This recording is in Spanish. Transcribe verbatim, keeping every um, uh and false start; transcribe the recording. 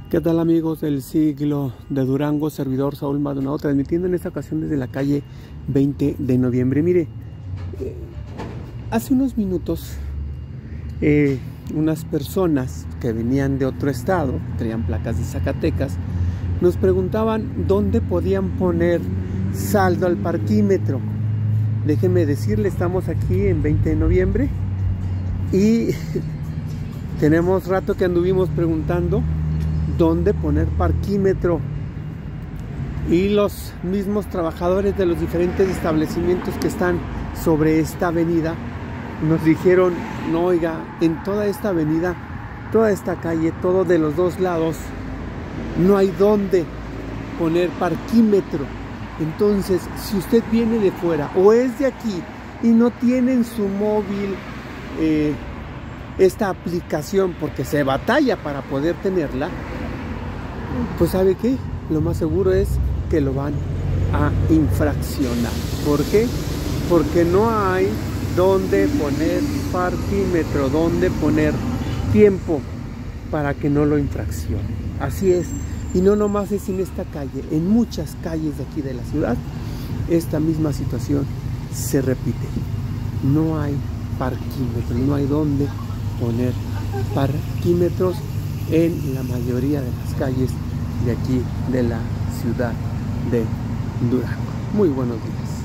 ¿Qué tal, amigos del siglo de Durango? Servidor Saúl Maldonado, transmitiendo en esta ocasión desde la calle veinte de noviembre. Mire, eh, hace unos minutos eh, unas personas que venían de otro estado, traían placas de Zacatecas, nos preguntaban dónde podían poner saldo al parquímetro. Déjenme decirle, estamos aquí en veinte de noviembre y tenemos rato que anduvimos preguntando dónde poner parquímetro, y los mismos trabajadores de los diferentes establecimientos que están sobre esta avenida nos dijeron: no, oiga, en toda esta avenida, toda esta calle, todo de los dos lados, no hay dónde poner parquímetro. Entonces, si usted viene de fuera o es de aquí y no tiene en su móvil eh, esta aplicación, porque se batalla para poder tenerla, pues ¿sabe qué? Lo más seguro es que lo van a infraccionar. ¿Por qué? Porque no hay dónde poner parquímetro, dónde poner tiempo para que no lo infraccione. Así es. Y no nomás es en esta calle, en muchas calles de aquí de la ciudad, esta misma situación se repite. No hay parquímetro, no hay dónde poner parquímetros en la mayoría de las calles de aquí de la ciudad de Durango. Muy buenos días.